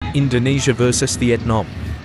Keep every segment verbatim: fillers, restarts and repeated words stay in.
Indonesia versus Vietnam.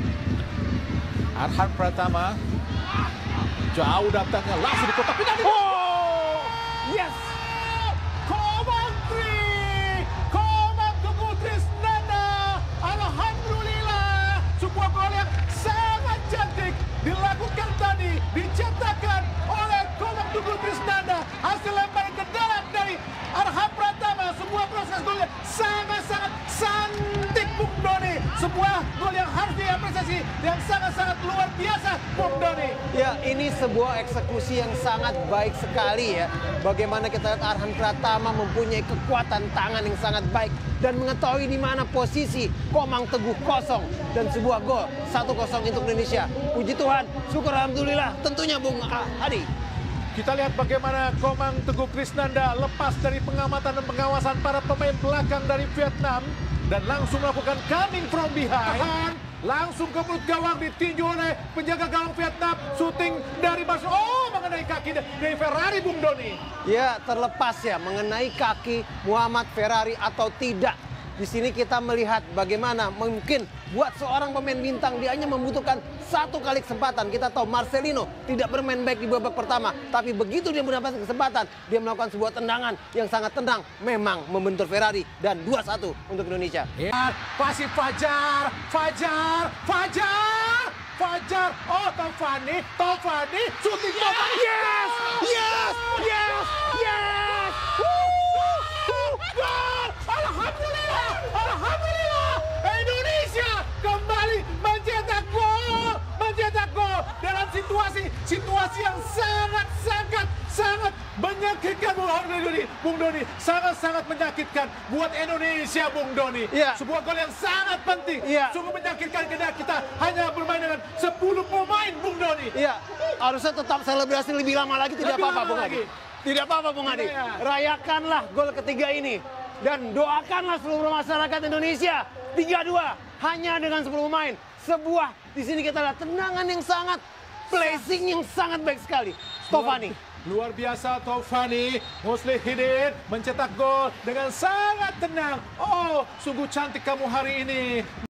Arhan Pratama jauh datangnya langsung di kotak penalti. Oh, yes. Komang Tri, Komang Teguh Trisnanda. Alhamdulillah, sebuah gol yang sangat cantik dilakukan tadi, dicetakkan oleh Komang Teguh Trisnanda. Hasil lemparan ke dalam dari Arhan Pratama, sebuah proses gol yang sangat-sangat cantik, Bung Doni. Sebuah gol yang harus diapresiasi, yang sangat-sangat luar biasa, Bung Doni. Ya, ini sebuah eksekusi yang sangat baik sekali ya. Bagaimana kita lihat Arhan Pratama mempunyai kekuatan tangan yang sangat baik dan mengetahui di mana posisi Komang Teguh kosong dan sebuah gol satu kosong untuk Indonesia. Puji Tuhan, syukur alhamdulillah tentunya Bung Adi. Kita lihat bagaimana Komang Teguh Trisnanda lepas dari pengamatan dan pengawasan para pemain belakang dari Vietnam dan langsung melakukan coming from behind. Langsung ke perut gawang, ditinju oleh penjaga gawang Vietnam. Shooting dari Barcelona. Oh, mengenai kaki dari Ferrari, Bung Doni. Ya, terlepas ya mengenai kaki Muhammad Ferrari atau tidak. Di sini kita melihat bagaimana mungkin buat seorang pemain bintang dia hanya membutuhkan satu kali kesempatan. Kita tahu Marcelino tidak bermain baik di babak pertama, tapi begitu dia mendapatkan kesempatan, dia melakukan sebuah tendangan yang sangat tenang, memang membentur Ferrari dan dua satu untuk Indonesia. Ya, pasti Fajar, Fajar, Fajar, Fajar. Oh, Taufani, Taufani, shooting Taufani. Yes, yes, yes, yes. Gol! Alhamdulillah, Alhamdulillah. Indonesia kembali mencetak gol, mencetak gol dalam situasi situasi yang sangat sangat sangat menyakitkan, Bung Doni. Bung Doni, sangat-sangat menyakitkan buat Indonesia, Bung Doni. Ya. Sebuah gol yang sangat penting. Ya. Sungguh menyakitkan karena kita hanya bermain dengan sepuluh pemain, Bung Doni. Iya, harusnya tetap selebrasi lebih lama lagi, tidak Lebih apa-apa lama Bung lagi. Adi. Tidak apa-apa Bung Adi. Tidak, ya. Rayakanlah gol ketiga ini. Dan doakanlah seluruh masyarakat Indonesia. tiga dua hanya dengan sepuluh pemain. Sebuah, di sini kita lihat tendangan yang sangat, placing yang sangat baik sekali. Taufani. Luar biasa Taufani Muslihidin mencetak gol dengan sangat tenang. Oh, sungguh cantik kamu hari ini.